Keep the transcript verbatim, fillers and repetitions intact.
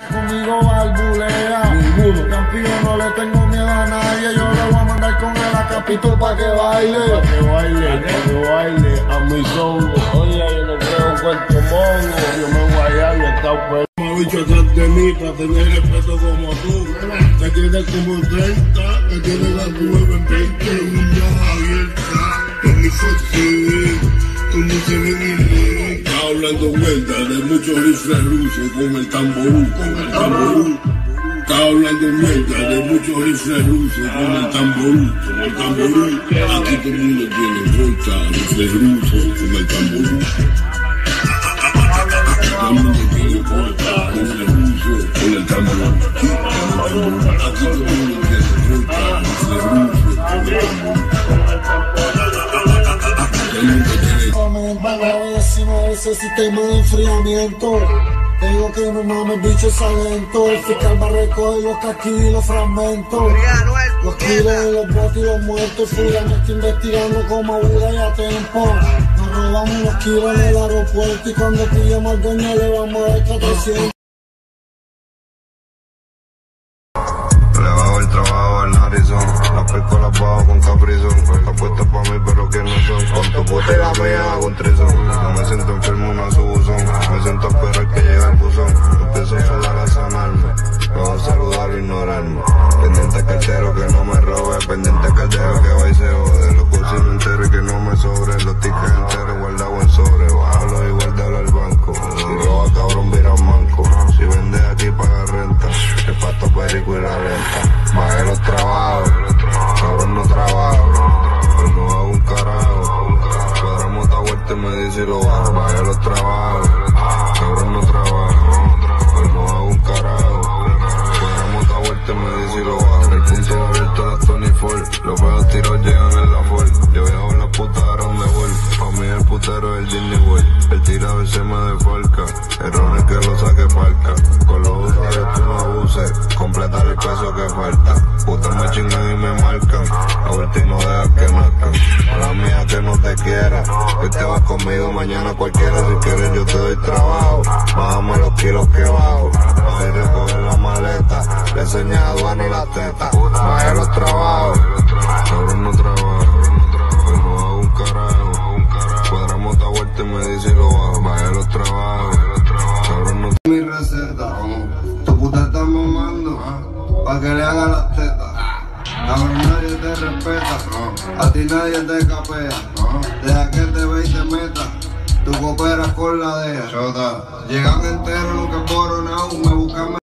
Conmigo balbulea, ninguno. Campeón, no le tengo miedo a nadie. Yo le voy a mandar con él a Capito pa' que baile. Pa' que baile, pa' que baile a mi son. Oye, yo no creo en cuento mongo. Yo me voy allá y está pues. Me bicho atrás de mí para tener respeto como tú. Que tienes como treinta, que tienes la nueve en veinte, uñas abiertas. En mi foto, como se ve mi mundo. Está hablando vuelta de muchos rifles rusos con el tamború, con el tamború. Está hablando mierda de muchos rifles rusos con el tamború, con el tamború. Aquí todo el mundo tiene vuelta, rifles rusos con el tamború. Todo el mundo tiene vuelta, rifles rusos con el tamború. Aquí todo el mundo tiene vuelta, rifles rusos con el tamború. Encima de ese sistema de enfriamiento. Te digo que no mames, bicho es adentro. El fiscal va a recoger los casquillos y los fragmentos. Los kilos y los botes y los muertos. Fulano está investigando como abuela y a tiempo. Nos robamos los kilos en el aeropuerto y cuando pillamos al dueño le vamos a dar cuatrocientos. Le bajo el trabajo al narizón, la pesco la bajo con caprizón. Está puesta pa' mí pero que no son. Con tu puta y la mía hago un trizón. No me siento enfermo, una subuzón. Me siento a esperar que llegue el buzón. Empiezo a sudar a sanarme, luego a saludar e ignorarme. Pendiente al cartero que no me robe, pendiente al cartero que va y se jode. Los bolsillos enteros y que no me sobre, los tickets enteros guardados en sobre. Bájalo y guárdalo al banco. Si roba cabrón vira manco. Si vende aquí paga renta, el pasto perico y la renta. Bajé los trabajos, cabrón no trabajo, pues no hago un carajo. Cuadramos esta vuelta y me dice y lo bajo. Bajé los trabajos, cabrón no trabajo, pues no hago un carajo. Cuadramos esta vuelta y me dice y lo bajo. El punto abierto a la Tony Ford, los feos tiros llegan en la Ford. Yo viajo en la puta de de World, pa' mí el putero es el Disney World. El tira a veces me defalca, errores que lo saque falca. Con los usuarios tú no abuses, completar el peso que falta. Putas me chingan y me marcan, a vuelta y no dejas que nazcan. A la mía que no te quiera, hoy te vas conmigo, mañana cualquiera. Si quieres yo te doy trabajo, bájame los kilos que bajo. Bajé y recoger la maleta, le enseñé a aduana y la teta. Bajé los trabajos, cabrón no trabajo, pues no hago un carajo. Cuadramos esta vuelta y me dice y lo bajo. Bajé los trabajos, cabrón no. Mi receta, tu puta está mamando, pa' que le haga las tetas. Cabrón, nadie te respeta, a ti nadie te capea. Deja que te ve y te meta, tú cooperas con la D E A. Llegan enteros, nunca coronado, me buscan.